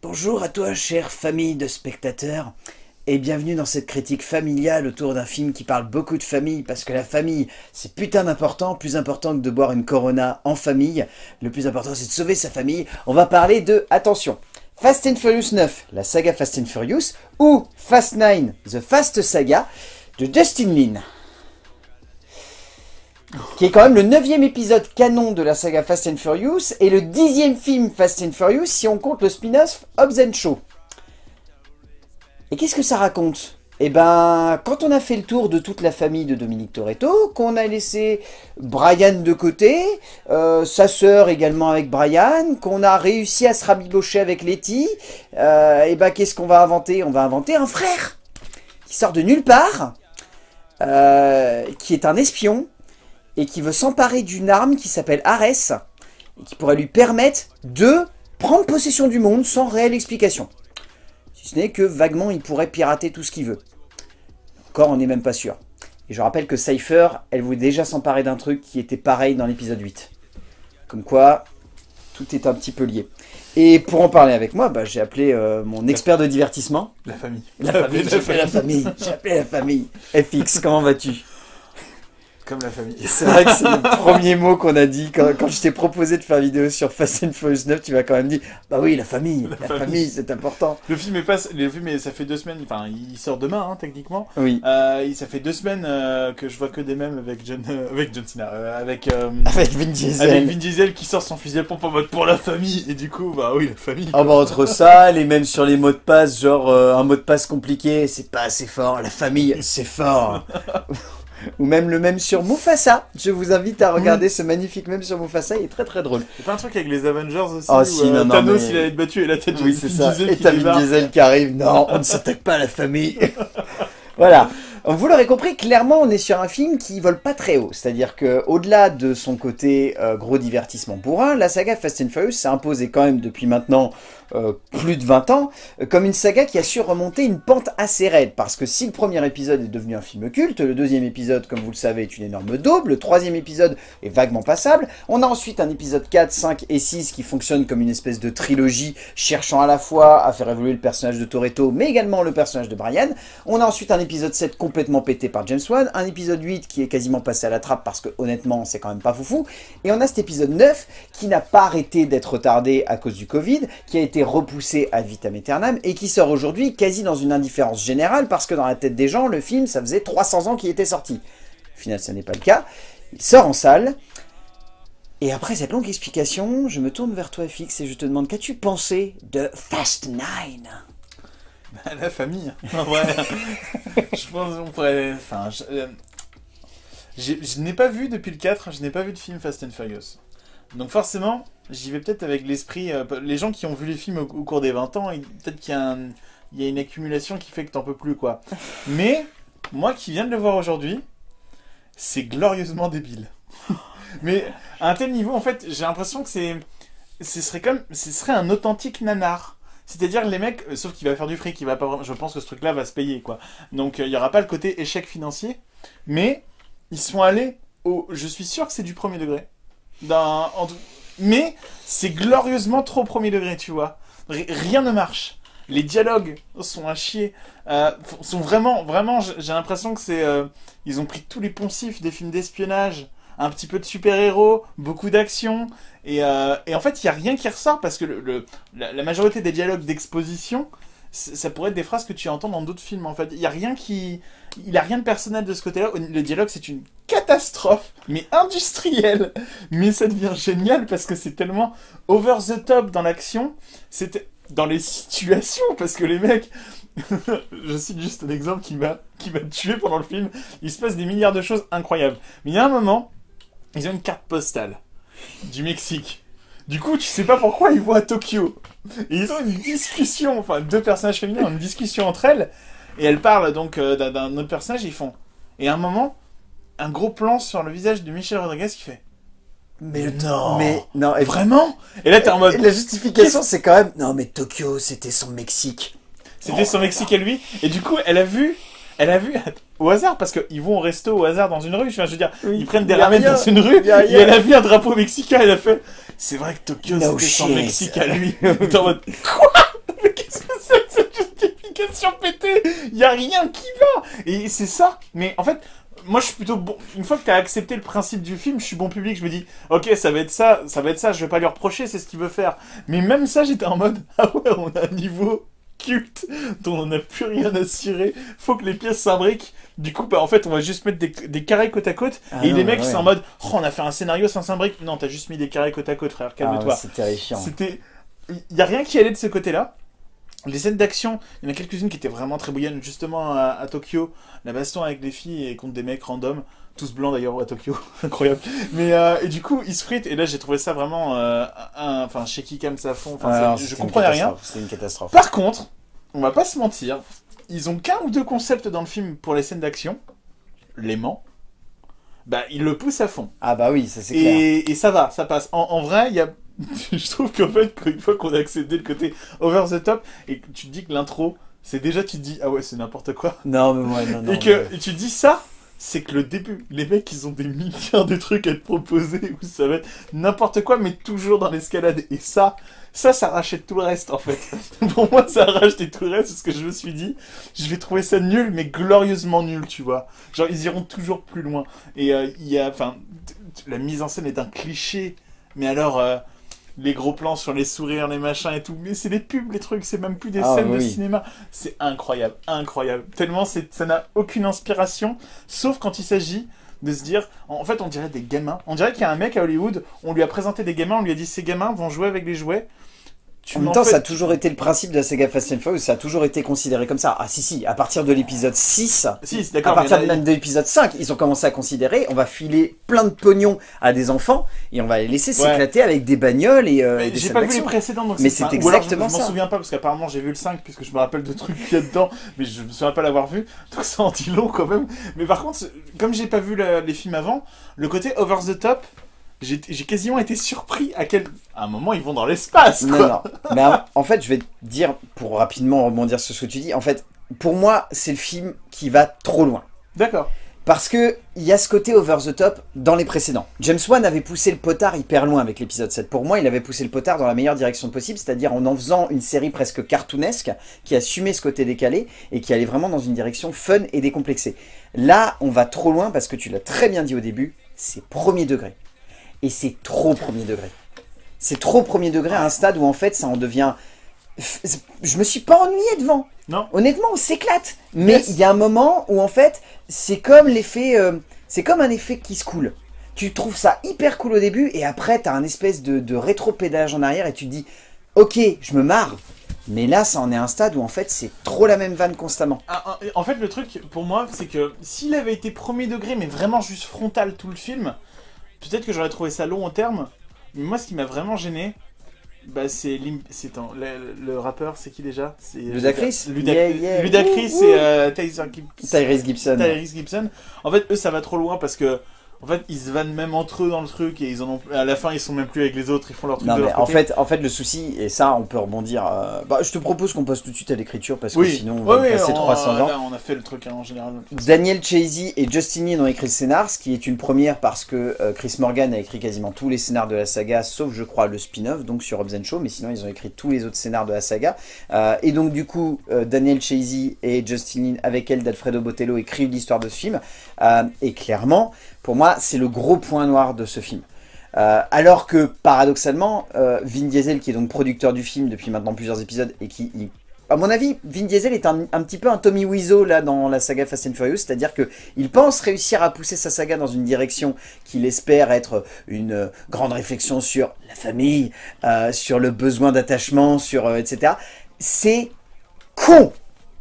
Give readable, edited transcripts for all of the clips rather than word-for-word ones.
Bonjour à toi, chère famille de spectateurs, et bienvenue dans cette critique familiale autour d'un film qui parle beaucoup de famille, parce que la famille, c'est putain d'important, plus important que de boire une Corona en famille. Le plus important, c'est de sauver sa famille. On va parler de, attention, Fast and Furious 9, la saga Fast and Furious, ou Fast 9, The Fast Saga, de Justin Lin, qui est quand même le 9e épisode canon de la saga Fast and Furious, et le 10e film Fast and Furious si on compte le spin-off Hobbs & Shaw. Et qu'est-ce que ça raconte? Eh ben, quand on a fait le tour de toute la famille de Dominique Toretto, qu'on a laissé Brian de côté, sa sœur également avec Brian, qu'on a réussi à se rabibocher avec Letty, eh ben qu'est-ce qu'on va inventer? On va inventer un frère qui sort de nulle part, qui est un espion, et qui veut s'emparer d'une arme qui s'appelle Ares, et qui pourrait lui permettre de prendre possession du monde sans réelle explication. Si ce n'est que vaguement il pourrait pirater tout ce qu'il veut. Encore on n'est même pas sûr. Et je rappelle que Cypher, elle voulait déjà s'emparer d'un truc qui était pareil dans l'épisode 8. Comme quoi, tout est un petit peu lié. Et pour en parler avec moi, j'ai appelé mon expert de divertissement. La famille. La famille, j'ai appelé la famille. J'ai appelé la famille. FX, comment vas-tu? Comme la famille. C'est vrai que c'est le premier mot qu'on a dit quand je t'ai proposé de faire vidéo sur Fast and Furious 9, tu m'as quand même dit bah oui, la famille, la famille c'est important. Le film ça fait 2 semaines, enfin il sort demain techniquement. Oui. Ça fait 2 semaines que je vois que des mèmes avec John Cena, avec Vin Diesel. Avec Vin Diesel qui sort son fusil à pompe en mode pour la famille, et du coup bah oui, la famille. Ah bah entre ça, les mêmes sur les mots de passe, genre un mot de passe compliqué, c'est pas assez fort, la famille c'est fort. Ou même le même sur Mufasa. Je vous invite à regarder ce magnifique même sur Mufasa, il est très très drôle. C'est pas un truc avec les Avengers aussi oh, où si, non, Thanos mais... il allait être battu et la tête de oui, c'est Vin ça. Diesel Et qui t'as Vin débarque. Diesel qui arrive. Non, on ne s'attaque pas à la famille. Voilà. Vous l'aurez compris, clairement, on est sur un film qui vole pas très haut. C'est-à-dire que, au-delà de son côté gros divertissement bourrin, la saga Fast and Furious s'est imposée quand même depuis maintenant plus de 20 ans comme une saga qui a su remonter une pente assez raide. Parce que si le premier épisode est devenu un film culte, le deuxième épisode, comme vous le savez, est une énorme daube, le troisième épisode est vaguement passable. On a ensuite un épisode 4, 5 et 6 qui fonctionne comme une espèce de trilogie, cherchant à la fois à faire évoluer le personnage de Toretto, mais également le personnage de Brian. On a ensuite un épisode 7 complètement pété par James Wan, un épisode 8 qui est quasiment passé à la trappe parce que honnêtement c'est quand même pas foufou, et on a cet épisode 9 qui n'a pas arrêté d'être retardé à cause du Covid, qui a été repoussé ad vitam aeternam et qui sort aujourd'hui quasi dans une indifférence générale parce que dans la tête des gens le film ça faisait 300 ans qu'il était sorti. Au final ça n'est pas le cas, il sort en salle. Et après cette longue explication, je me tourne vers toi FX et je te demande qu'as-tu pensé de Fast 9? La famille. En vrai, je pense qu'on pourrait... Enfin, je n'ai pas vu depuis le 4, je n'ai pas vu de film Fast and Furious. Donc forcément, j'y vais peut-être avec l'esprit... les gens qui ont vu les films au cours des 20 ans, peut-être qu'il y a une accumulation qui fait que t'en peux plus, quoi. Mais, moi qui viens de le voir aujourd'hui, c'est glorieusement débile. Mais à un tel niveau, en fait, j'ai l'impression que ce serait un authentique nanar. C'est-à-dire les mecs, sauf qu'il va faire du fric, il va pas vraiment, je pense que ce truc-là va se payer, quoi. Donc il y aura pas le côté échec financier, mais ils sont allés au, je suis sûr que c'est du premier degré, mais c'est glorieusement trop premier degré, tu vois. Rien ne marche. Les dialogues sont à chier, sont vraiment, j'ai l'impression que ils ont pris tous les poncifs des films d'espionnage. Un petit peu de super-héros, beaucoup d'action, et en fait, il n'y a rien qui ressort, parce que la majorité des dialogues d'exposition, ça pourrait être des phrases que tu entends dans d'autres films, en fait. Il n'y a rien il a rien de personnel de ce côté-là. Le dialogue, c'est une catastrophe, mais industrielle. Mais ça devient génial, parce que c'est tellement over the top dans l'action, c'était dans les situations, parce que les mecs... je cite juste un exemple qui m'a tué pendant le film. Il se passe des milliards de choses incroyables. Mais il y a un moment, ils ont une carte postale du Mexique. Du coup, tu sais pas pourquoi ils vont à Tokyo. Et ils ont une discussion, enfin 2 personnages féminins ont une discussion entre elles. Et elles parlent donc d'un autre personnage et ils font... Et à un moment, un gros plan sur le visage de Michelle Rodriguez qui fait... Mais non, et vraiment? Et là t'es en mode... La justification c'est quand même... Non mais Tokyo c'était son Mexique. C'était son Mexique à lui. Et du coup, elle a vu au hasard, parce qu'ils vont au resto au hasard dans une rue. Enfin, je veux dire, oui, ils prennent des ramen dans une rue. Et elle a vu un drapeau mexicain. Elle a fait, c'est vrai que Tokyo, c'était son Mexique à lui. T'es en mode, quoi? explication pétée. Il y a rien qui va. Et c'est ça. Mais en fait, moi je suis plutôt bon. Une fois que t'as accepté le principe du film, je suis bon public. Je me dis, ok, ça va être ça, ça va être ça. Je vais pas lui reprocher, c'est ce qu'il veut faire. Mais même ça, j'étais en mode, ah ouais, on a un niveau culte dont on n'a plus rien à cirer. Faut que les pièces s'imbriquent. Du coup, bah en fait, on va juste mettre des carrés côte à côte. Ah et non, les mecs ouais. sont en mode, oh, on a fait un scénario sans s'imbrique. Non, t'as juste mis des carrés côte à côte, frère. Calme-toi. Ah, c'est terrifiant. C'était, il y a rien qui allait de ce côté-là. Les scènes d'action, il y en a quelques-unes qui étaient vraiment très bouillantes. Justement, à Tokyo, la baston avec les filles et contre des mecs random. Tous blancs d'ailleurs à Tokyo, incroyable. Mais et du coup, ils se fritent. Et là, j'ai trouvé ça vraiment, enfin, shaky cam ça fond. Enfin, Alors, je c'était comprenais une rien. catastrophe, c'est une catastrophe. Par contre, on va pas se mentir, ils ont qu'un ou deux concepts dans le film pour les scènes d'action. L'aimant. Bah, ils le poussent à fond. Ah bah oui, ça c'est clair. Et ça va, ça passe. En vrai, il y a... je trouve qu'en fait, une fois qu'on a accédé le côté over the top, et que tu te dis que l'intro, c'est déjà, tu te dis, ah ouais, c'est n'importe quoi. Non, mais moi, non. Et que et tu te dis ça, c'est que le début, les mecs, ils ont des milliards de trucs à te proposer, où ça va être n'importe quoi, mais toujours dans l'escalade. Et ça rachète tout le reste, en fait. Pour moi, ça a racheté tout le reste, parce que je me suis dit, je vais trouver ça nul, mais glorieusement nul, tu vois. Genre, ils iront toujours plus loin. Et il y a, enfin, la mise en scène est un cliché, mais alors... les gros plans sur les sourires, les machins et tout. Mais c'est des pubs, les trucs, c'est même plus des scènes de cinéma. C'est incroyable, incroyable. Tellement ça n'a aucune inspiration, sauf quand il s'agit de se dire... En fait, on dirait des gamins. On dirait qu'il y a un mec à Hollywood, on lui a présenté des gamins, on lui a dit, ces gamins vont jouer avec les jouets. En même temps, ça a toujours été le principe de la saga Fast and Furious, ça a toujours été considéré comme ça. Ah si, à partir de l'épisode 6, Si, à partir même de l'épisode 5, ils ont commencé à considérer, on va filer plein de pognon à des enfants, et on va les laisser s'éclater avec des bagnoles et des j'ai scènes pas vu d'action. les précédents, donc Mais c'est c'est ou alors exactement je m'en ça. souviens pas, parce qu'apparemment j'ai vu le 5, puisque je me rappelle de trucs qu'il y a dedans, mais je me souviens pas l'avoir vu, donc ça en dit long quand même. Mais par contre, comme j'ai pas vu les films avant, le côté over the top, j'ai quasiment été surpris à un moment ils vont dans l'espace, quoi. Non. Mais en fait, je vais te dire, pour rapidement rebondir sur ce que tu dis, en fait, pour moi, c'est le film qui va trop loin. D'accord. Parce que il y a ce côté over the top dans les précédents. James Wan avait poussé le potard hyper loin avec l'épisode 7. Pour moi, il avait poussé le potard dans la meilleure direction possible, c'est-à-dire en faisant une série presque cartoonesque, qui assumait ce côté décalé, et qui allait vraiment dans une direction fun et décomplexée. Là, on va trop loin, parce que tu l'as très bien dit au début, c'est premier degré. Et c'est trop premier degré. C'est trop premier degré à un stade où en fait ça en devient... Je me suis pas ennuyé devant. Non. Honnêtement, on s'éclate. Mais il y a un moment où en fait c'est comme l'effet... c'est comme un effet qui se coule. Tu trouves ça hyper cool au début et après t'as un espèce de rétro-pédalage en arrière et tu te dis ok, je me marre. Mais là, ça en est un stade où en fait c'est trop la même vanne constamment. En fait, le truc pour moi, c'est que s'il avait été premier degré, mais vraiment juste frontal tout le film... Peut-être que j'aurais trouvé ça long au terme, mais moi ce qui m'a vraiment gêné, bah, c'est le rappeur, c'est qui déjà? Ludacris. Ludacris et Tyrese Gibson. En fait, eux ça va trop loin parce que en fait ils se vannent même entre eux dans le truc et à la fin ils sont même plus avec les autres, ils font leur truc non, de mais leur côté. en fait le souci, et ça on peut rebondir, je te propose qu'on passe tout de suite à l'écriture parce que sinon on va passer 300 ans. Là, on a fait le truc en général. Daniel Chazey et Justin Lin ont écrit le scénar, ce qui est une première parce que Chris Morgan a écrit quasiment tous les scénars de la saga, sauf je crois le spin-off, donc sur Hobbs & Shaw, mais sinon ils ont écrit tous les autres scénars de la saga. Et donc du coup, Daniel Chazey et Justin Lin, avec elle d'Alfredo Botello, écrivent l'histoire de ce film. Et clairement, pour moi, c'est le gros point noir de ce film. Alors que, paradoxalement, Vin Diesel, qui est donc producteur du film depuis maintenant plusieurs épisodes, et qui, à mon avis, Vin Diesel est un petit peu un Tommy Wiseau là dans la saga Fast and Furious, c'est-à-dire qu'il pense réussir à pousser sa saga dans une direction qu'il espère être une grande réflexion sur la famille, sur le besoin d'attachement, sur etc. C'est con.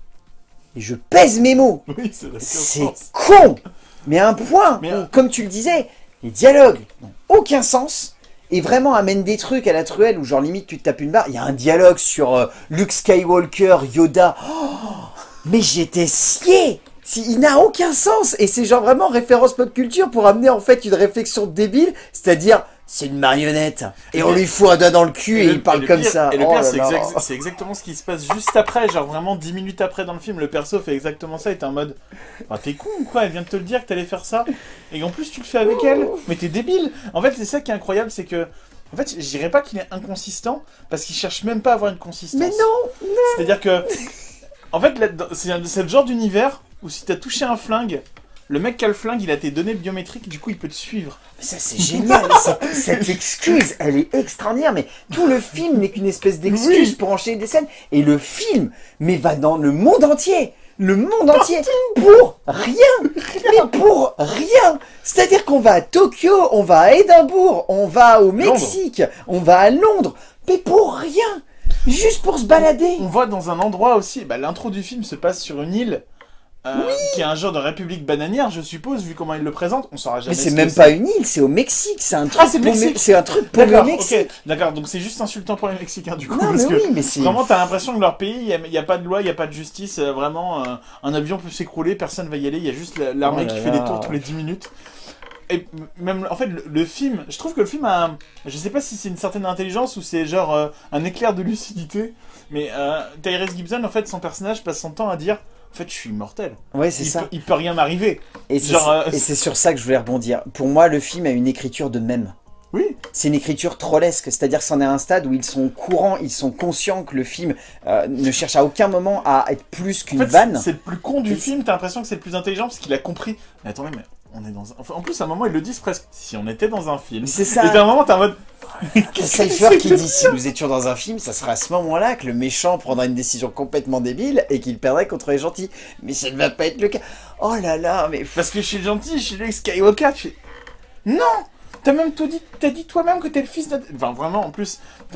Et je pèse mes mots. Oui, c'est con. Mais à un point, comme tu le disais, les dialogues n'ont aucun sens et vraiment amènent des trucs à la truelle où genre limite tu te tapes une barre. Il y a un dialogue sur Luke Skywalker, Yoda. Oh, mais j'étais scié. Il n'a aucun sens et c'est genre vraiment référence pop culture pour amener en fait une réflexion débile, c'est-à-dire c'est une marionnette et on lui fout un doigt dans le cul et il parle comme ça. Et le pire, c'est exactement ce qui se passe juste après, genre vraiment 10 minutes après dans le film, le perso fait exactement ça et t'es en mode enfin, t'es con ou quoi, elle vient de te le dire que t'allais faire ça et en plus tu le fais avec elle, mais t'es débile. En fait c'est ça qui est incroyable, c'est que en fait je dirais pas qu'il est inconsistant parce qu'il cherche même pas à avoir une consistance. Mais non. C'est-à-dire que En fait, c'est le genre d'univers où si t'as touché un flingue, le mec qui a le flingue, il a tes données biométriques, du coup il peut te suivre. Ça c'est génial, cette excuse, elle est extraordinaire, mais tout le film n'est qu'une espèce d'excuse Oui. pour enchaîner des scènes, et le film, mais va dans le monde entier pour rien, mais pour rien. C'est-à-dire qu'on va à Tokyo, on va à Édimbourg, on va au Mexique, on va à Londres, mais pour rien, juste pour se balader. On va dans un endroit aussi, bah, l'intro du film se passe sur une île, qui est un genre de république bananière, je suppose, vu comment il le présente, on saura jamais. Mais c'est même pas une île, c'est au Mexique, c'est un truc c'est pour Mexique. c'est un truc pour le D'accord, Mexique. ok, d'accord, donc c'est juste insultant pour les Mexicains du coup, Non, parce mais que oui, mais c'est... vraiment t'as l'impression que leur pays, il y a pas de loi, il y a pas de justice, vraiment, un avion peut s'écrouler, personne va y aller, il y a juste l'armée Oh là qui fait là. des tours tous les 10 minutes. Et même, en fait, le film, je trouve que le film a, je sais pas si c'est une certaine intelligence ou c'est genre un éclair de lucidité, mais Tyrese Gibson, en fait, son personnage passe son temps à dire, en fait, je suis immortel. Ouais, c'est ça. Il peut rien m'arriver. Et c'est Genre, et c'est sur ça que je voulais rebondir. Pour moi, le film a une écriture de mème. Oui. C'est une écriture trollesque, c'est-à-dire que c'en est à un stade où ils sont courants, ils sont conscients que le film ne cherche à aucun moment à être plus qu'une En fait, vanne. c'est le plus con du film, t'as l'impression que c'est le plus intelligent parce qu'il a compris. Mais attendez, mais on est dans un... Enfin, en plus, à un moment, ils le disent presque. Si on était dans un film. C'est Et ça. à un moment, t'es en mode... C'est Cypher qui dit si nous étions dans un film, ça serait à ce moment-là que le méchant prendra une décision complètement débile et qu'il perdrait contre les gentils. Mais ça ne va pas être le cas. Oh là là, mais... Parce que je suis gentil, je suis Luke Skywalker, tu fais... Non. T'as même tout dit, t'as dit toi-même que t'es le fils de... Enfin, vraiment, en plus,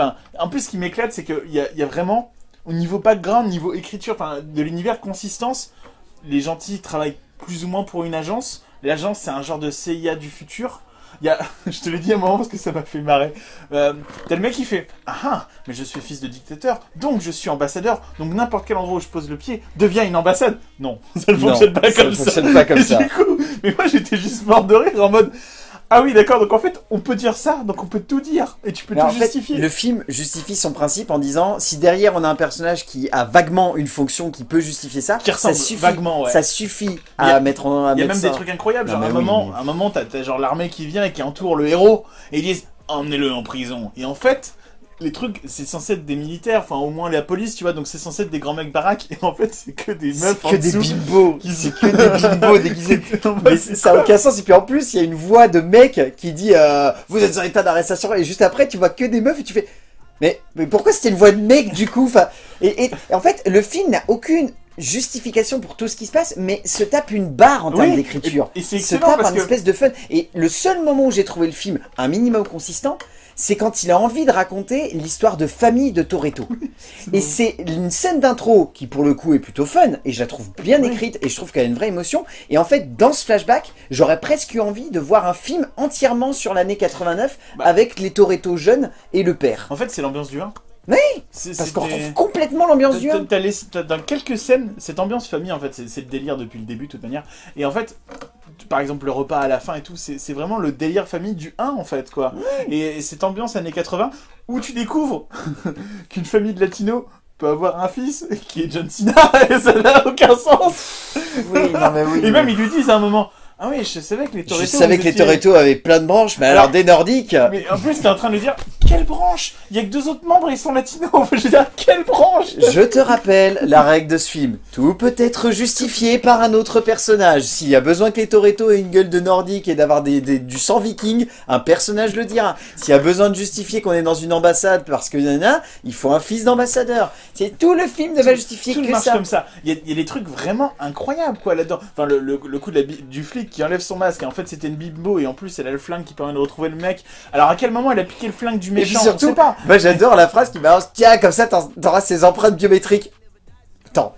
ce qui m'éclate, c'est qu'il y a vraiment, au niveau background, niveau écriture, enfin, de l'univers consistance, les gentils travaillent plus ou moins pour une agence. L'agence, c'est un genre de CIA du futur. Il y a, je te l'ai dit à un moment parce que ça m'a fait marrer. T'as le mec qui fait ah, mais je suis fils de dictateur, donc je suis ambassadeur, donc n'importe quel endroit où je pose le pied devient une ambassade. Non, ça ne fonctionne pas comme ça. fonctionne pas comme Et ça. du coup, mais moi j'étais juste mort de rire en mode ah oui, d'accord, donc en fait on peut dire ça, donc on peut tout dire et tu peux Mais en tout fait, justifier. le film justifie son principe en disant si derrière on a un personnage qui a vaguement une fonction qui peut justifier ça, Qui ressemble ça suffit, vaguement, ouais. ça suffit Il y à a- mettre en Il y a même des trucs incroyables, genre Non, à un mais oui, moment, mais- à un moment t'as genre l'armée qui vient et qui entoure le héros et ils disent emmenez-le en prison. Et en fait, les trucs, c'est censé être des militaires, enfin au moins la police, tu vois, donc c'est censé être des grands mecs baraques et en fait c'est que des meufs en que des dessous. bimbos, qui c'est que des bimbos déguisés. T'es en mode, Mais c'est ça n'a quoi aucun sens. Et puis en plus, il y a une voix de mec qui dit vous êtes en état d'arrestation. Et juste après, tu vois que des meufs et tu fais mais pourquoi c'était une voix de mec du coup enfin, et en fait, le film n'a aucune justification pour tout ce qui se passe, mais se tape une barre en termes Oui, d'écriture. et c'est Se excellent tape parce un que espèce de fun. Et le seul moment où j'ai trouvé le film un minimum consistant, c'est quand il a envie de raconter l'histoire de famille de Toretto. Et c'est une scène d'intro qui, pour le coup, est plutôt fun, et je la trouve bien Oui. écrite, et je trouve qu'elle a une vraie émotion. Et en fait, dans ce flashback, j'aurais presque eu envie de voir un film entièrement sur l'année 89, Bah. avec les Toretto jeunes et le père. En fait, c'est l'ambiance du 1. Oui, C'est- Parce qu'on c'était- retrouve complètement l'ambiance du 1. T'as dans quelques scènes, cette ambiance famille, en fait, c'est le délire depuis le début, de toute manière. Et en fait, par exemple, le repas à la fin et tout, c'est vraiment le délire famille du 1, en fait, quoi. Et cette ambiance années 80, où tu découvres qu'une famille de latinos peut avoir un fils qui est John Cena, et ça n'a aucun sens. Oui, non mais oui. Et même, ils lui disent à un moment, ah oui, je savais que les Je Toretto... savais vous que les étiez- Toretto avaient plein de branches, mais alors des Nordiques... Mais en plus, t'es en train de lui dire, quelle branche? Il y a que 2 autres membres et ils sont latinos. Je veux dire, quelle branche? Je te rappelle la règle de ce film. Tout peut être justifié par un autre personnage. S'il y a besoin que les Toretto aient une gueule de nordique et d'avoir du sang viking, un personnage le dira. S'il y a besoin de justifier qu'on est dans une ambassade parce que nana, il faut un fils d'ambassadeur. C'est tout le film ne va justifier Tout que marche ça. comme ça. Il y a des trucs vraiment incroyables, quoi, là-dedans. Enfin, le coup du flic qui enlève son masque, et en fait, c'était une bimbo, et en plus, elle a le flingue qui permet de retrouver le mec. Alors, à quel moment elle a piqué le flingue du Et puis méchant? On surtout, sait pas. moi j'adore la phrase qui balance, tiens, comme ça t'auras ces empreintes biométriques. Attends,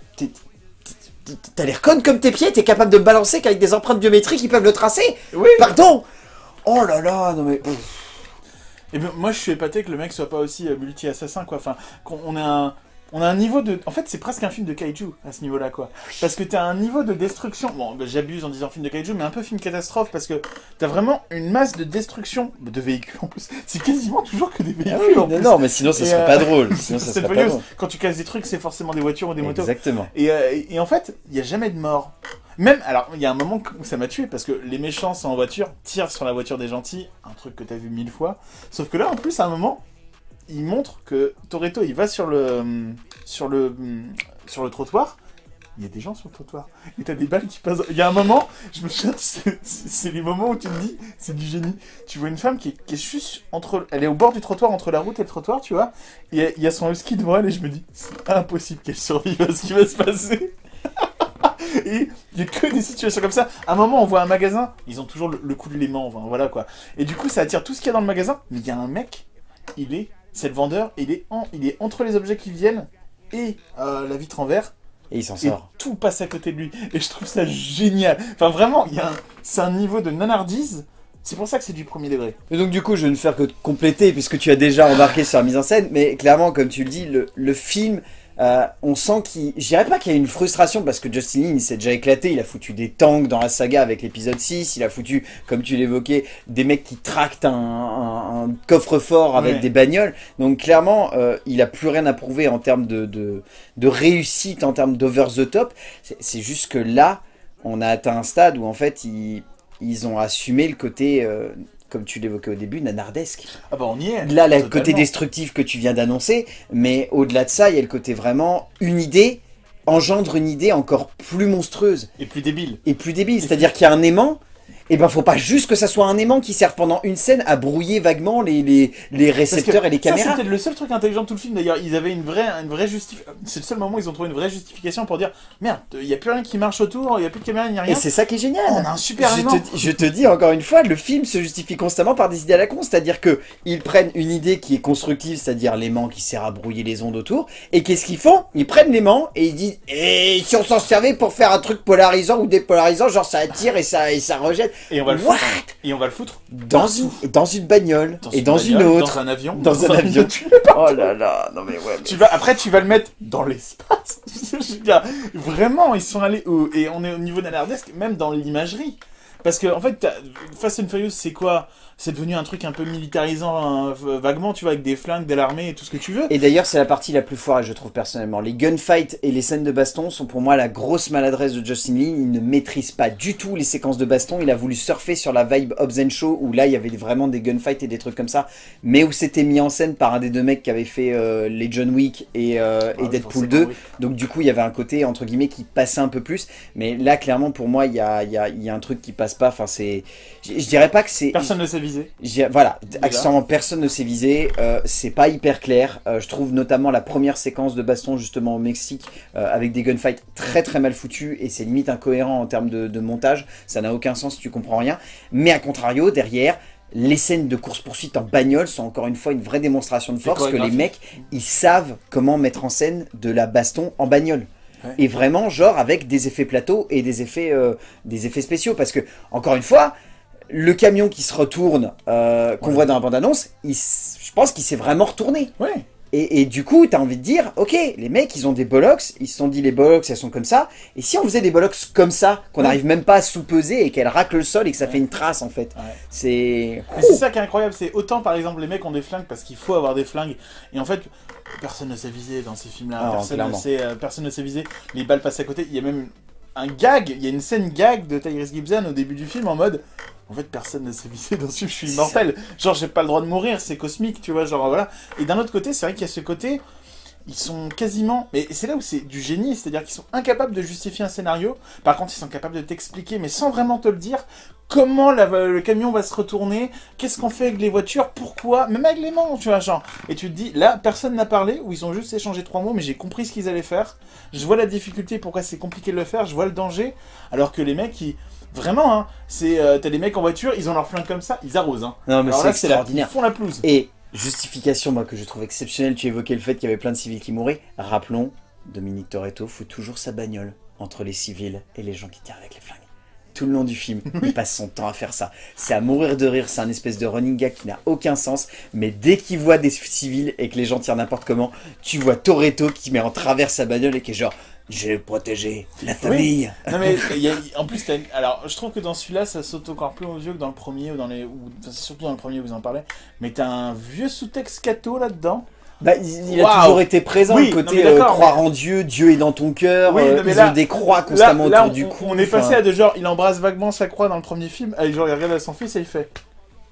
t'as l'air conne comme tes pieds, t'es capable de me balancer qu'avec des empreintes biométriques ils peuvent le tracer. Oui. Pardon. Oh là là, non mais... Et ben, moi, je suis épaté que le mec soit pas aussi multi-assassin, quoi. Enfin, on a un niveau de... En fait, c'est presque un film de kaiju, à ce niveau-là, quoi. Parce que t'as un niveau de destruction... Bon, ben, j'abuse en disant film de kaiju, mais un peu film catastrophe, parce que t'as vraiment une masse de destruction de véhicules, en plus. C'est quasiment toujours que des véhicules, en plus. Non, mais sinon ça Et, serait pas drôle. Sinon ça c'est serait pas furieux. drôle. Quand tu casses des trucs, c'est forcément des voitures ou des motos. Exactement. Et en fait, il n'y a jamais de mort. Même, alors, il y a un moment où ça m'a tué, parce que les méchants sont en voiture, tirent sur la voiture des gentils, un truc que t'as vu 1000 fois. Sauf que là, en plus, à un moment, il montre que Toretto, il va sur le trottoir, il y a des gens sur le trottoir. Et t'as des balles qui passent. Il y a un moment, je me souviens, c'est les moments où tu te dis, c'est du génie. Tu vois une femme qui est juste entre. Elle est au bord du trottoir, entre la route et le trottoir, tu vois. Et il y a son husky devant elle, et je me dis, c'est impossible qu'elle survive à ce qui va se passer. Et il y a que des situations comme ça. À un moment, on voit un magasin, ils ont toujours le coup de l'aimant, enfin, voilà quoi. Et du coup, ça attire tout ce qu'il y a dans le magasin. Mais il y a un mec, c'est le vendeur, il est entre les objets qui viennent et la vitre en verre. Et il s'en sort. Et tout passe à côté de lui. Et je trouve ça génial. Enfin, vraiment, c'est un niveau de nanardise. C'est pour ça que c'est du premier degré. Et donc du coup, je vais ne faire que compléter, puisque tu as déjà embarqué sur la mise en scène, mais clairement, comme tu le dis, le film... on sent je dirais pas qu'il y a une frustration parce que Justin Lin il s'est déjà éclaté, il a foutu des tanks dans la saga avec l'épisode 6, il a foutu, comme tu l'évoquais, des mecs qui tractent un coffre-fort avec des bagnoles, donc clairement il a plus rien à prouver en termes de réussite, en termes d'over the top, c'est juste que là on a atteint un stade où en fait ils ont assumé le côté... comme tu l'évoquais au début, nanardesque. Ah bah on y est. Là, le côté destructif que tu viens d'annoncer, mais au-delà de ça, il y a le côté vraiment, une idée engendre une idée encore plus monstrueuse. Et plus débile. C'est-à-dire qu'il y a un aimant, et ben faut pas juste que ça soit un aimant qui serve pendant une scène à brouiller vaguement les récepteurs et les caméras. Ça, c'était le seul truc intelligent de tout le film. D'ailleurs, ils avaient une vraie justification. C'est le seul moment où ils ont trouvé une vraie justification pour dire merde, il n'y a plus rien qui marche autour, il n'y a plus de caméra, il n'y a rien. Et c'est ça qui est génial. On a un super aimant. Je te dis encore une fois, le film se justifie constamment par des idées à la con. C'est-à-dire que ils prennent une idée qui est constructive, c'est-à-dire l'aimant qui sert à brouiller les ondes autour. Et qu'est-ce qu'ils font? Ils prennent l'aimant et ils disent et si on s'en servait pour faire un truc polarisant ou dépolarisant, genre ça attire et ça rejette. Et on va le foutre. Et on va le foutre dans une bagnole et dans une autre, dans un avion, dans un avion. Oh là là, non mais ouais. Mais... Après tu vas le mettre dans l'espace. Vraiment, ils sont allés et on est au niveau nanardesque, même dans l'imagerie. Parce que en fait, Fast and Furious, c'est quoi? C'est devenu un truc un peu militarisant, vaguement, tu vois, avec des flingues, de l'armée et tout ce que tu veux. Et d'ailleurs, c'est la partie la plus foirée, je trouve, personnellement. Les gunfights et les scènes de baston sont pour moi la grosse maladresse de Justin Lin. Il ne maîtrise pas du tout les séquences de baston. Il a voulu surfer sur la vibe Hobbs and Shaw, où là, il y avait vraiment des gunfights et des trucs comme ça, mais où c'était mis en scène par un des deux mecs qui avait fait les John Wick et Deadpool 2. Oui. Donc du coup, il y avait un côté, entre guillemets, qui passait un peu plus. Mais là, clairement, pour moi, il y a un truc qui passe pas. Enfin, c'est... Je dirais pas que c'est... Personne ne s'est visé. Voilà, accent, personne ne s'est visé, c'est pas hyper clair, je trouve notamment la première séquence de baston justement au Mexique avec des gunfights très très mal foutus et c'est limite incohérent en termes de montage, ça n'a aucun sens si tu comprends rien, mais à contrario derrière les scènes de course-poursuite en bagnole sont encore une fois une vraie démonstration de force que les mecs ils savent comment mettre en scène de la baston en bagnole. Ouais. Et vraiment genre avec des effets plateaux et des effets spéciaux parce que encore une fois le camion qui se retourne, qu'on voit dans la bande-annonce, je pense qu'il s'est vraiment retourné. Ouais. Et du coup, t'as envie de dire, ok, les mecs, ils ont des bollocks, ils se sont dit les bollocks, elles sont comme ça. Et si on faisait des bollocks comme ça, qu'on n'arrive même pas à sous-peser et qu'elles raclent le sol et que ça fait une trace en fait. Ouais. Mais c'est ça qui est incroyable, c'est autant par exemple les mecs ont des flingues parce qu'il faut avoir des flingues. Et en fait, personne ne s'est visé dans ces films-là. Personne ne s'est visé. Les balles passent à côté. Il y a même un gag, il y a une scène gag de Tyrese Gibson au début du film en mode... En fait, personne ne s'est visé dans ce film, je suis immortel. Genre, j'ai pas le droit de mourir, c'est cosmique, tu vois, genre, voilà. Et d'un autre côté, c'est vrai qu'il y a ce côté, ils sont quasiment... Mais c'est là où c'est du génie, c'est-à-dire qu'ils sont incapables de justifier un scénario. Par contre, ils sont capables de t'expliquer, mais sans vraiment te le dire, comment le camion va se retourner, qu'est-ce qu'on fait avec les voitures, pourquoi, même avec les mains, tu vois, genre. Et tu te dis, là, personne n'a parlé, ou ils ont juste échangé 3 mots, mais j'ai compris ce qu'ils allaient faire. Je vois la difficulté, pourquoi c'est compliqué de le faire, je vois le danger, alors que les mecs, vraiment, hein, t'as des mecs en voiture, ils ont leur flingue comme ça, ils arrosent. Hein. Non, mais c'est extraordinaire. Ils font la pelouse. Et justification, moi, que je trouve exceptionnelle, tu évoquais le fait qu'il y avait plein de civils qui mouraient. Rappelons, Dominique Toretto fout toujours sa bagnole entre les civils et les gens qui tirent avec les flingues. Tout le long du film, il passe son temps à faire ça. C'est à mourir de rire, c'est un espèce de running gag qui n'a aucun sens, mais dès qu'il voit des civils et que les gens tirent n'importe comment, tu vois Toretto qui met en travers sa bagnole et qui est genre... Je vais protéger la famille. Oui. Non mais en plus, alors je trouve que dans celui-là, ça saute encore plus aux yeux que dans le premier enfin, c'est surtout dans le premier où vous en parlez. Mais t'as un vieux sous-texte catho là-dedans. Bah, il a toujours été présent, le côté croire en Dieu, Dieu est dans ton cœur, ils ont des croix constamment autour du cou. On est passé à de genre, il embrasse vaguement sa croix dans le premier film, et genre il regarde à son fils et il fait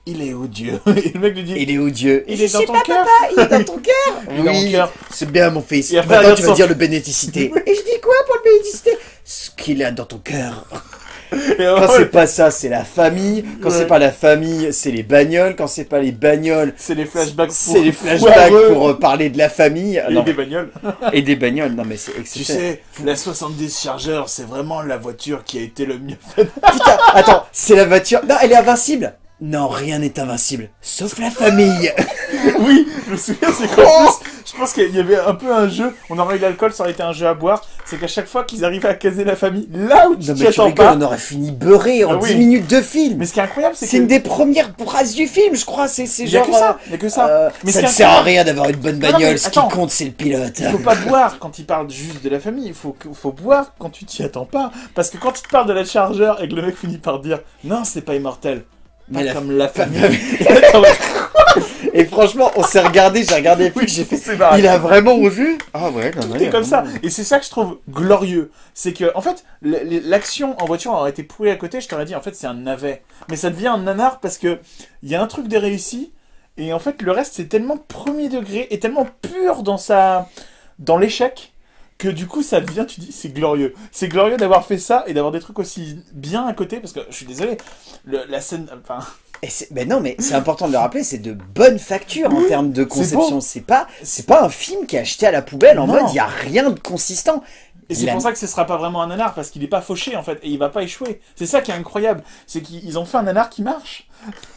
il est odieux. Et le mec lui dit, Il est odieux. il est dans ton cœur. Il est dans ton cœur. Il est dans mon cœur. C'est bien mon fils. Et après, Maintenant elle tu vas sort- dire le bénédicité. Et je dis quoi pour le bénédicité? Ce qu'il a dans ton cœur. Et Quand après, c'est pas ça, c'est la famille. Quand Ouais. c'est pas la famille, c'est les bagnoles. Quand c'est pas les bagnoles, c'est les flashbacks c'est les flashbacks pour parler de la famille. et Non. des bagnoles. Et des bagnoles. Non mais c'est Tu exceptionnel. sais, la 70 Charger, c'est vraiment la voiture qui a été le mieux faite. Putain, attends, c'est la voiture. Non, elle est invincible. Non, rien n'est invincible, sauf la famille. Oui, je me souviens, c'est qu'en plus, je pense qu'il y avait un peu un jeu, on aurait eu l'alcool, ça aurait été un jeu à boire, c'est qu'à chaque fois qu'ils arrivaient à caser la famille, là où tu Non t'y mais tu attends rigoles, pas. on aurait fini beurré en Ah oui. 10 minutes de film. Mais ce qui est incroyable, c'est C'est que... une des premières phrases du film, je crois. C'est Il y a genre. que ça, il y a que ça. Mais ça ce ne qui est sert à incroyable- rien d'avoir une bonne Non, mais bagnole. Ce qui attends. compte, c'est le pilote. Il faut pas boire quand il parle juste de la famille, faut boire quand tu t'y attends pas. Parce que quand il te parle de la Charger et que le mec finit par dire « Non, c'est pas immortel ». Pas Mais la comme la famille. famille. Et franchement, on s'est regardé, j'ai regardé le film, Oui, j'ai fait. c'est marrant. Il a vraiment osé. Ah ouais, non, Tout est comme ça. Et c'est ça que je trouve glorieux. C'est que, en fait, l'action en voiture aurait été pourrie à côté, je t'aurais dit, en fait, c'est un navet. Mais ça devient un nanar parce que il y a un truc de réussi. Et en fait, le reste, c'est tellement premier degré et tellement pur dans l'échec que du coup, ça devient, tu dis, c'est glorieux. C'est glorieux d'avoir fait ça et d'avoir des trucs aussi bien à côté parce que, je suis désolé, la scène, enfin, Ben non, mais c'est important de le rappeler, c'est de bonne facture en termes de conception. beau. C'est pas un film qui est acheté à la poubelle en Non. mode il y a rien de consistant. et c'est pour ça que ce sera pas vraiment un nanar parce qu'il est pas fauché en fait et il va pas échouer. C'est ça qui est incroyable. C'est qu'ils ont fait un nanar qui marche.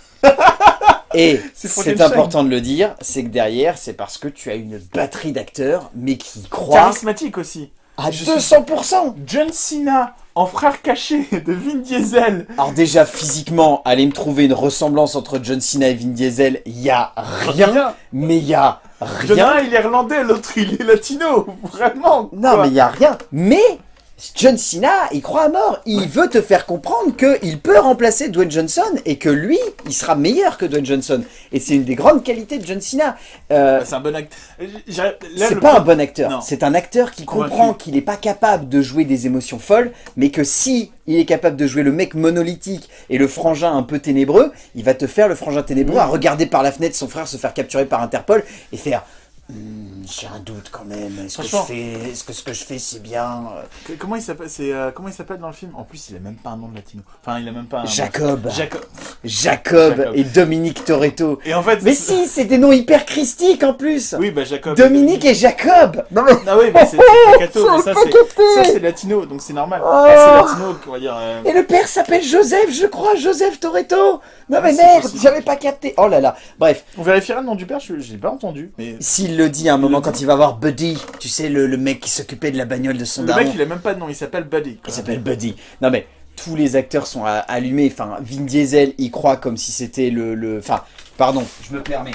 Et C'est c'est Frankenstein. important de le dire, c'est que derrière, c'est parce que tu as une batterie d'acteurs, mais qui croient Charismatique aussi. à Je 200%. John Cena en frère caché de Vin Diesel. Alors déjà, physiquement, aller me trouver une ressemblance entre John Cena et Vin Diesel, il y a rien, mais il y a Il y en a rien. un, il est irlandais, l'autre, il est latino. Vraiment. Non, quoi. mais il y a rien. Mais John Cena, il croit à mort. Il veut te faire comprendre qu'il peut remplacer Dwayne Johnson et que lui, il sera meilleur que Dwayne Johnson. Et c'est une des grandes qualités de John Cena. Bah, c'est un bon acte. C'est pas un bon acteur. Non. C'est un acteur qui Convaincu. comprend qu'il n'est pas capable de jouer des émotions folles, mais que si il est capable de jouer le mec monolithique et le frangin un peu ténébreux, il va te faire le frangin ténébreux à regarder par la fenêtre son frère se faire capturer par Interpol et faire. J'ai un doute quand même. Est-ce que ce que je fais c'est bien Comment il s'appelle comment il s'appelle dans le film? En plus, il a même pas un nom de latino. Enfin, il a même pas un. Jacob. Jacob. Jacob et Dominique Toretto. Et en fait. Mais si, c'est des noms hyper christiques en plus. Oui, bah Jacob. Dominique et Jacob. Non mais. Ah oui, mais c'est Cato, mais ça c'est latino, donc c'est normal. Oh. C'est latino, on va dire. Et le père s'appelle Joseph, je crois, Joseph Toretto. Non mais c'est merde, possible. j'avais pas capté. Oh là là. Bref, On vérifiera le nom du père, je l'ai pas entendu. Mais s'il le dit à un moment quand il va voir Buddy, tu sais le mec qui s'occupait de la bagnole de son le daron. mec, il a même pas de nom, il s'appelle Buddy. Il s'appelle Buddy. Non mais tous les acteurs sont allumés. Enfin, Vin Diesel, il croit comme si c'était Enfin, pardon, je me permets.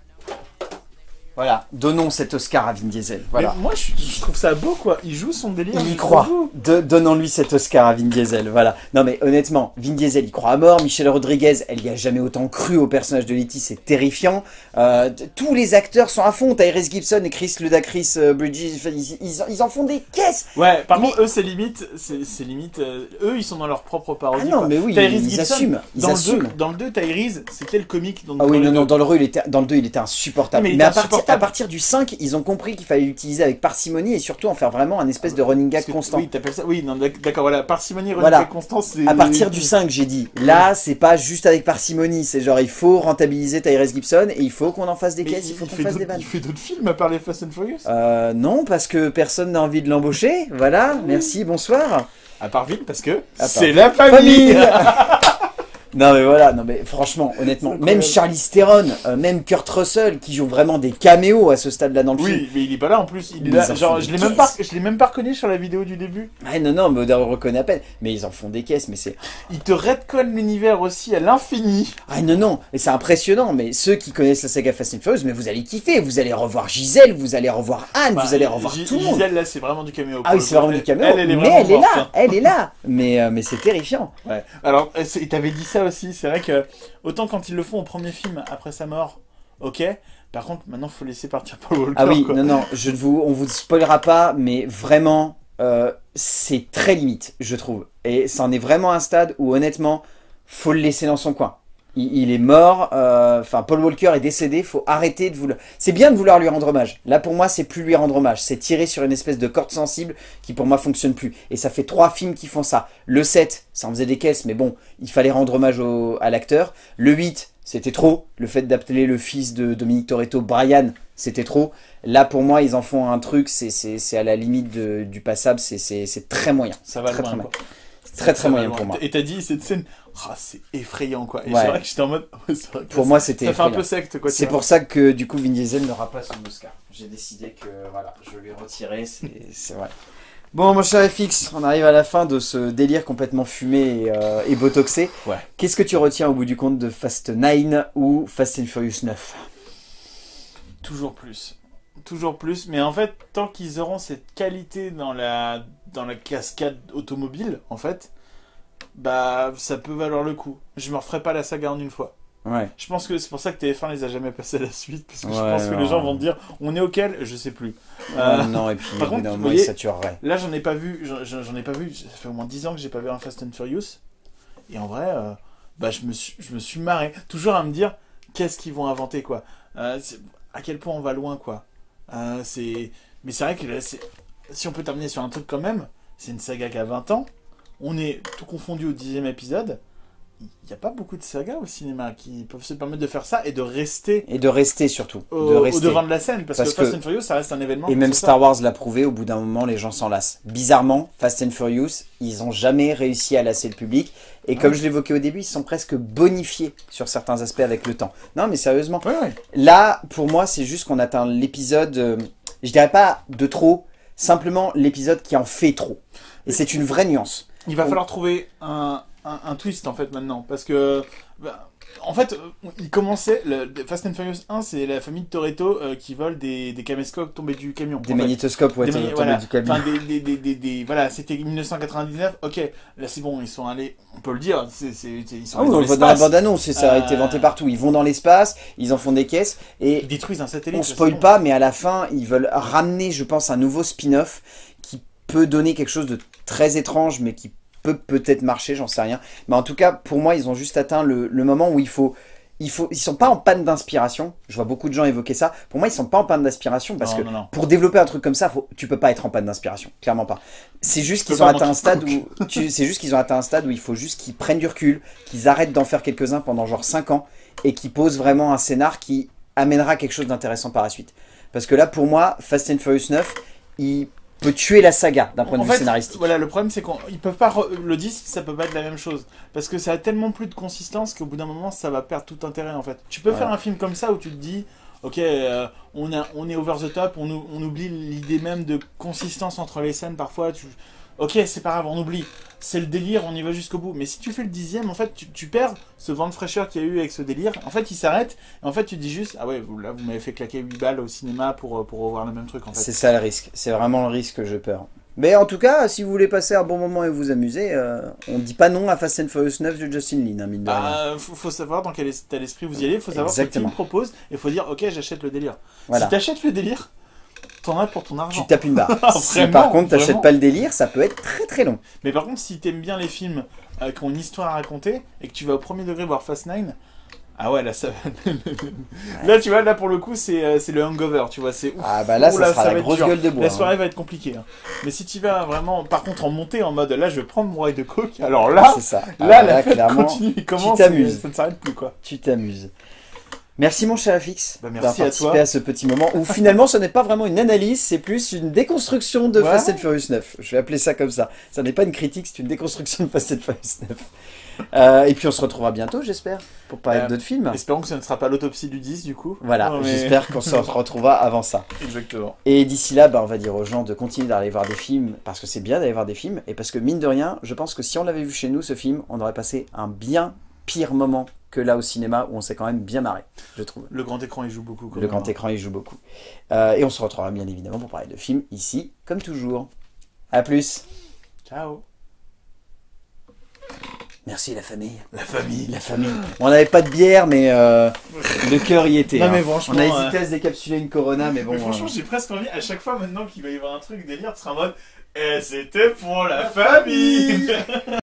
Voilà, donnons cet Oscar à Vin Diesel. Voilà. Mais moi, je trouve ça beau, quoi. Il joue son délire. Il y jusqu'au croit. bout. Donnons-lui cet Oscar à Vin Diesel, voilà. Non mais honnêtement, Vin Diesel il croit à mort, Michelle Rodriguez, elle y a jamais autant cru au personnage de Letty, c'est terrifiant. Tous les acteurs sont à fond, Tyrese Gibson et Chris Ludacris Bridges, ils en font des caisses. Ouais, par Mais- contre, eux, c'est limite, eux, ils sont dans leur propre parodie. Ah non quoi. mais oui, Tyrese ils Gibson, assument, ils dans assument. dans le 2, Tyrese, c'était le comique. Ah oui, non, le non, 2. dans le 2, il était insupportable. Mais il Mais était à partir du 5, ils ont compris qu'il fallait l'utiliser avec parcimonie et surtout en faire vraiment un espèce de running gag Parce que- constant. Oui, t'appelles ça. Oui, non, d'accord, voilà. Parcimonie, Voilà. René Constance, c'est. À partir du 5, j'ai dit, là, c'est pas juste avec parcimonie, c'est genre, il faut rentabiliser Tyrese Gibson et il faut qu'on en fasse des Mais caisses, il faut qu'on fasse des vannes. il fait d'autres films à part les Fast and Furious. Non, parce que personne n'a envie de l'embaucher, voilà, merci, bonsoir. À part Vite, parce que part c'est la famille. Non mais voilà, non mais franchement, honnêtement, C'est même incroyable. Charlize Theron, même Kurt Russell, qui jouent vraiment des caméos à ce stade-là dans le film. Oui, mais il est pas là en plus. Il est Ils là. en Genre, font je des l'ai même pas reconnu sur la vidéo du début. Ah non, mais on reconnaît à peine, mais ils en font des caisses, mais c'est... Il te redconne l'univers aussi à l'infini. Ah non, et c'est impressionnant, mais ceux qui connaissent la saga Fast and Furious, mais vous allez kiffer, vous allez revoir Gisèle, vous allez revoir Anne, Bah, vous allez revoir tout le monde. Gisèle, là, c'est vraiment du caméo. Ah oui, c'est vraiment du caméo, Elle est mais vraiment elle est morte, là, hein. elle est là, mais c'est terrifiant. Ouais. Alors, t'avais dit ça aussi. C'est vrai que autant quand ils le font au premier film après sa mort, ok. Par contre, maintenant, faut laisser partir Paul Walker. Ah oui, quoi. non, on vous spoilera pas, mais vraiment, c'est très limite, je trouve. Et c'en est vraiment un stade où, honnêtement, faut le laisser dans son coin. Il est mort, enfin Paul Walker est décédé, faut arrêter de vouloir... C'est bien de vouloir lui rendre hommage. Là pour moi c'est plus lui rendre hommage, c'est tirer sur une espèce de corde sensible qui pour moi fonctionne plus. Et ça fait 3 films qui font ça. Le 7, ça en faisait des caisses, mais bon, il fallait rendre hommage à l'acteur. Le 8, c'était trop. Le fait d'appeler le fils de Dominique Toretto Brian, c'était trop. Là pour moi ils en font un truc, c'est à la limite du passable, c'est très moyen. Ça va très, loin, très quoi. Très moyen pour moi. Et t'as dit cette scène, c'est effrayant quoi. Et Ouais. c'est vrai que j'étais en mode. Vrai que Pour moi c'était ça fait un effrayant. peu secte quoi. C'est pour ça que du coup Vin Diesel n'aura pas son Oscar. J'ai décidé que voilà, je lui retirais, c'est vrai. Bon mon cher FX, on arrive à la fin de ce délire complètement fumé et botoxé. Ouais. Qu'est-ce que tu retiens au bout du compte de Fast 9 ou Fast and Furious 9? Toujours plus. Toujours plus. Mais en fait, tant qu'ils auront cette qualité dans la cascade automobile, en fait, bah ça peut valoir le coup. Je me referai pas la saga en une fois. Ouais. Je pense que c'est pour ça que TF1 les a jamais passés à la suite, parce que je Ouais, pense que non. les gens vont te dire on est auquel, je sais plus. Non, et puis par contre, évidemment, vous voyez, il saturerait. Là j'en ai pas vu, ça fait au moins 10 ans que j'ai pas vu un Fast and Furious. Et en vrai, bah je me suis marré. Toujours à me dire qu'est-ce qu'ils vont inventer quoi. À quel point on va loin quoi. Mais c'est vrai que là, si on peut terminer sur un truc quand même, c'est une saga qui a 20 ans. On est tout confondu au 10e épisode. Il n'y a pas beaucoup de sagas au cinéma qui peuvent se permettre de faire ça et de rester Et de rester surtout. au devant de la scène. Parce que Fast que- and Furious, ça reste un événement. Et même c'est ça. Star Wars l'a prouvé, au bout d'un moment, les gens s'en lassent. Bizarrement, Fast and Furious, ils ont jamais réussi à lasser le public. Et comme je l'évoquais au début, ils sont presque bonifiés sur certains aspects avec le temps. Non, mais sérieusement. Ouais, ouais. Là, pour moi, c'est juste qu'on atteint l'épisode, je dirais pas de trop, simplement l'épisode qui en fait trop. Et c'est une vraie nuance. Il va falloir trouver un twist en fait maintenant. Parce que. En fait, il commençait. Fast and Furious 1, c'est la famille de Toretto qui vole des caméscopes tombés du camion. Des en fait. magnétoscopes, ouais, Des tombés mani- voilà. du camion. Enfin, voilà, c'était 1999. Ok, là c'est bon, ils sont allés, on peut le dire, ils sont Ah allés oui, dans on le voit dans la l'espace. bande-annonce, et ça a été vanté partout. Ils vont dans l'espace, ils en font des caisses, et Ils détruisent un satellite. on ça, spoil c'est bon. pas, mais à la fin, ils veulent ramener, je pense, un nouveau spin-off qui peut donner quelque chose de très étrange, mais qui peut peut-être marcher, j'en sais rien. Mais en tout cas, pour moi, ils ont juste atteint le moment où ils sont pas en panne d'inspiration. Je vois beaucoup de gens évoquer ça. Pour moi, ils sont pas en panne d'inspiration parce que Non. pour développer un truc comme ça, tu peux pas être en panne d'inspiration, clairement pas. C'est juste peux qu'ils ont pas atteint un manquer stade de où c'est juste qu'ils ont atteint un stade où il faut juste qu'ils prennent du recul, qu'ils arrêtent d'en faire quelques-uns pendant genre 5 ans et qu'ils posent vraiment un scénar qui amènera quelque chose d'intéressant par la suite. Parce que là, pour moi, Fast and Furious 9, il peut tuer la saga d'un point de En vue fait, scénaristique. voilà, le problème c'est qu'ils peuvent pas. Le 10, ça peut pas être la même chose. Parce que ça a tellement plus de consistance qu'au bout d'un moment, ça va perdre tout intérêt en fait. Tu peux faire un film comme ça où tu te dis, ok, on est over the top, on oublie l'idée même de consistance entre les scènes parfois. Ok, c'est pas grave, on oublie. C'est le délire, on y va jusqu'au bout. Mais si tu fais le 10e, en fait, tu perds ce vent de fraîcheur qu'il y a eu avec ce délire. En fait, il s'arrête. Et en fait, tu te dis juste, ah ouais, là, vous m'avez fait claquer 8 balles au cinéma pour revoir le même truc en fait. C'est ça le risque. C'est vraiment le risque que je peur. Mais en tout cas, si vous voulez passer un bon moment et vous amuser, on dit pas non à Fast and Furious 9 de Justin Lin, hein, mine de rien. Faut savoir dans quel état d'esprit vous y allez. Il faut savoir Exactement. ce qu'il propose. Et il faut dire, ok, j'achète le délire. Voilà. Si t'achètes le délire, t'en as pour ton argent. Tu tapes une barre. Si Vraiment, par contre t'achètes vraiment. pas le délire, ça peut être très très long. Mais par contre, si t'aimes bien les films qui ont une histoire à raconter et que tu vas au premier degré voir Fast 9, ah ouais, là ça va. Là, tu vois, là pour le coup, c'est le hangover, tu vois. C'est ouf. Ah bah là, Ouh, ça sera va la être grosse dur. gueule de bois. La soirée va être compliquée. Hein. Mais si tu vas vraiment, par contre, en montée en mode là, je vais prendre mon rail de coke, alors là, C'est ça. là, Ah, la fête clairement, continue, il commence, t'amuses. ça ne s'arrête plus quoi. tu t'amuses. Merci mon cher FX Bah, merci d'avoir à participé toi. à ce petit moment où finalement ce n'est pas vraiment une analyse, c'est plus une déconstruction de Ouais. Fast and Furious 9. Je vais appeler ça comme ça. Ça n'est pas une critique, c'est une déconstruction de Fast and Furious 9. Et puis on se retrouvera bientôt, j'espère, pour parler d'autres films. Espérons que ce ne sera pas l'autopsie du 10 du coup. Voilà, Non, mais- j'espère qu'on se retrouvera avant ça. Exactement. Et d'ici là, bah, on va dire aux gens de continuer d'aller voir des films, parce que c'est bien d'aller voir des films, et parce que mine de rien, je pense que si on l'avait vu chez nous, ce film, on aurait passé un bien pire moment que là au cinéma, où on s'est quand même bien marré, je trouve. Le grand écran il joue beaucoup. quand Le même, grand hein. écran, il joue beaucoup. Et on se retrouvera bien évidemment pour parler de films, ici, comme toujours. A plus. Ciao. Merci la famille. La famille. La famille. On n'avait pas de bière, mais le cœur y était. Non hein. mais franchement. On a hésité à se décapsuler une Corona, mais bon. Mais franchement, j'ai presque envie, à chaque fois maintenant qu'il va y avoir un truc délire, tu seras en mode, et c'était pour la famille.